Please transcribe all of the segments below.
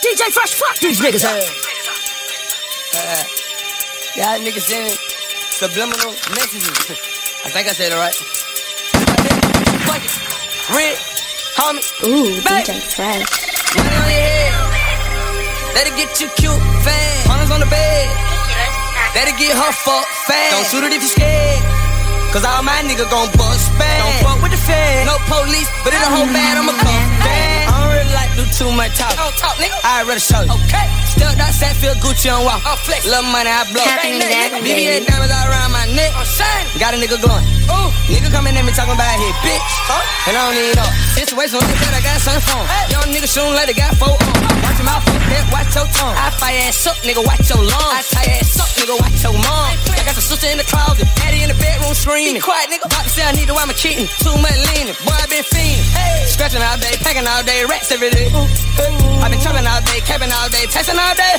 DJ Fresh, fuck these niggas up. Y'all niggas sending subliminal messages. I think I said it right. Fuck it. Red, homie. Ooh, baby. DJ Fresh. Money on your head. Let it get you cute, fast. Hunters on the bed. Let it get her fucked fast. Don't shoot it if you scared. Cause all my niggas gon' bust bad. Don't fuck with the feds. No police, but in a whole bad, I'ma come bad. I don't really like do too much talk. Don't talk, nigga. I'd rather show you. Okay. Stuck outside, feel Gucci on walk. Flex. Love money, I blow. BBA diamonds all around my neck. Got a nigga glowing. Ooh. Nigga coming at me talking about his bitch. And I don't need no situation like that, I got something for him. Young nigga shooting like they got 4 on. Watch your mouth, fuck that, watch your tongue. I fire ass up, nigga, watch your lungs. I tie ass up, nigga, watch your mom. I got the sister in the closet, daddy in the bedroom screaming. Be quiet, nigga. About to say I need to wipe my kitten. Too much leaning, boy, I been fiending. Hey. Scratching all day, packing all day, rats every day. I been chopping all day, capping all day, texting all day.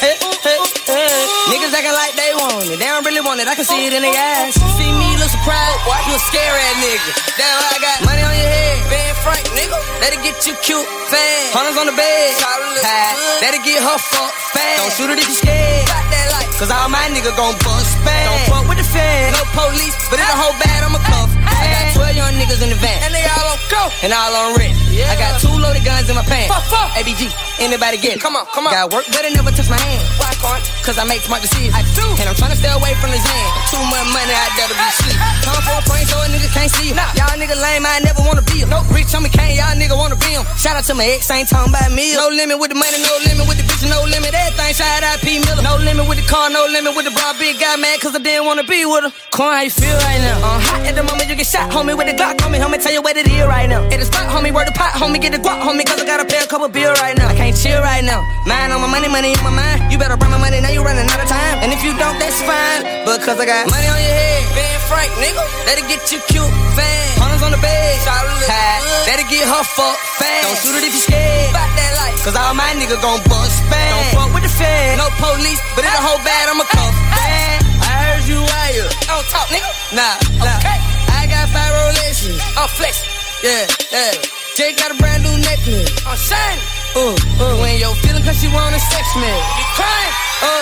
Niggas acting like they want it, they don't really want it. I can see it in their eyes. See me look surprised, you a scary ass nigga. Damn, I got money on your head, Ben Frank, nigga. Let it get you cute, fast. Hunters on the bed, let it get her fucked fast. Don't shoot it if you scared. Got that light, cause all my niggas gon' bust fast. Don't fuck with the feds, no police, but in a whole bad, I'ma cuff. I got 12 young niggas in the van, and they all on go, and all on red. I got 2 loaded guns in my pants. ABG, anybody get it? Come on, come on. Got work, but it never touch my hand. Why can't? Cause I make smart decisions. I do, and I'm tryna stay away from this hand. Too much money, I better be sleep. Come for a prank, so a nigga can't see him. Y'all nigga lame, I never wanna be him. Nope, rich on me can't, y'all nigga wanna be him. Shout out to my ex, ain't talking about me. No limit with the money, no limit with the bitch, no limit everything. Shout out P. Miller. No limit with the car, no limit with the bra. Big guy mad cause I didn't wanna be with her. Corn, how you feel right now? Hot at the moment you get shot, homie, with the Glock, homie. Homie, tell you what it is right now. At the spot, homie, word the pot, homie, get the guap, homie, cause I gotta pay a couple bills right now. I can't chill right now. Mind on my money, money in my mind. You better bring my money, now you running out of time. And if you don't, that's fine. Because I got money on your head, Ben Frank, nigga. Let it get you cute, fast. Hunters on the bed, let it get her fucked fast. Don't shoot it if you scared. About that life, cause all my niggas gon' bust fast. Don't fuck with the feds, no police, but in a whole bad, I'ma cuff fast. I heard you wired. Don't talk, nigga. Nah. Okay. I got 5 Rolexes. I'm flexing. Yeah. Jake got a brand new necklace. I'm shining. When you're feeling cause you wanna sex me. You crying.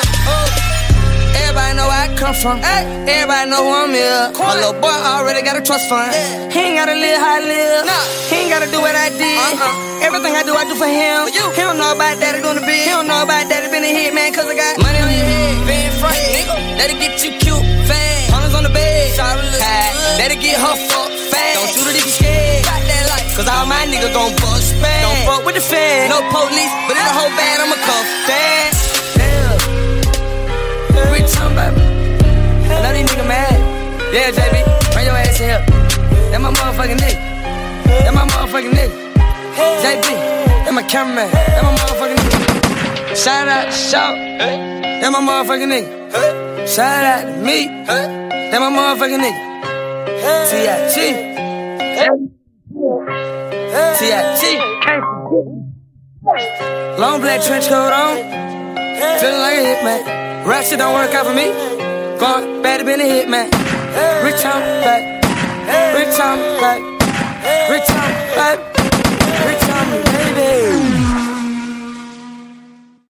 Everybody know where I come from. Everybody know who I'm here. My little boy already got a trust fund. He ain't gotta live how I live. He ain't gotta do what I did. Everything I do for him. He don't know about daddy doing the big. He don't know about daddy been a hit man cause I got money on your head. Ben Frank, nigga. Let it get you cute, fast. Hunters on the bed. Let it get her fucked fast. Don't shoot it if you scared. Got that light, cause all my niggas gon' bust fast. Don't fuck with the feds, no police, but in a whole bad, I'ma cuff fast. Rich talking about me. I know these niggas mad. Yeah, JB, bring your ass here. That my motherfucking nigga. That my motherfucking nigga. JB, that my cameraman. That my motherfucking nigga. Shout out to Shaw. That my motherfucking nigga. Shout out to me. That my motherfucking nigga. T.I.G. Long black trench coat on. Feeling like a hitman. Rap shit don't work out for me. Gone, better been a hit, man. Rich on back. Rich on back. Rich on back.